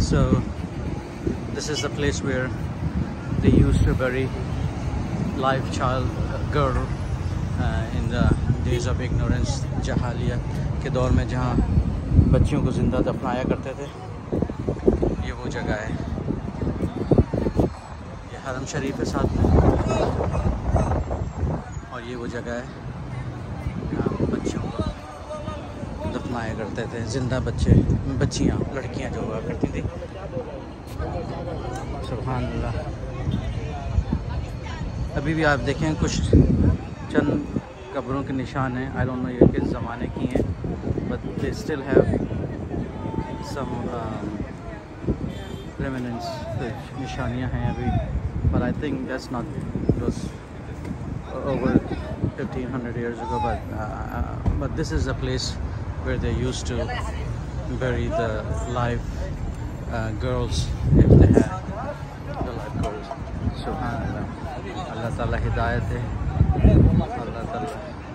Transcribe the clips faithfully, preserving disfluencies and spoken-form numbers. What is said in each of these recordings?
So this is the place where they used to bury live child uh, girl uh, in the days of ignorance, जहालियत के दौर में, जहाँ बच्चियों को ज़िंदा दफनाया करते थे। ये वो जगह है, ये हरम शरीफ है साथ में, और ये वो जगह है जहाँ बच्चियों को दफनाया करते थे, ज़िंदा बच्चे, बच्चियाँ, लड़कियाँ जो हुआ करती थी। सुभान अल्लाह। अभी भी आप देखें कुछ चंद कब्रों के निशान हैं। आई डोंट नो ये किस ज़माने की हैं, but they still have some remnants, निशानियाँ हैं अभी। But I think that's not those over fifteen hundred years ago, but uh, but this is a place where they used to bury the live uh, girls, if they had the live girls. Subhanallah. Allah Ta'ala hidayat hai, Allah Ta'ala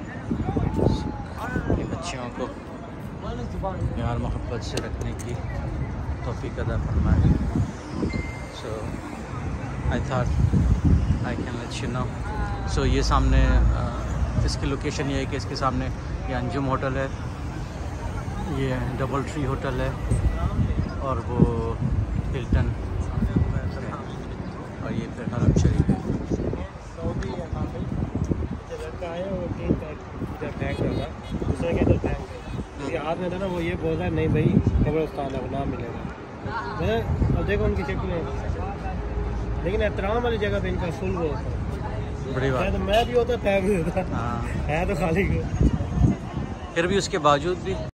ये बच्चियों को प्यार मोहब्बत से रखने की तौफीक अता फरमाए। So I thought I can let you know. So ये सामने uh, इसकी लोकेशन ये है कि इसके सामने ये अंजुम होटल है, ये डबल ट्री होटल है, और वो हिल्टन है, और ये फिर हरम शरीफ है। हाथ में था ना, वो ये बोल रहा है नहीं भाई कब्रिस्तान है, नाम मिलेगा। मैं अब देखो उनकी शक्ल है, लेकिन एहतराम वाली जगह पे इनका फुल वो होता है। बड़ी बात। तो मैं भी होता, तय भी होता। हाँ, है तो खाली फिर भी उसके बावजूद भी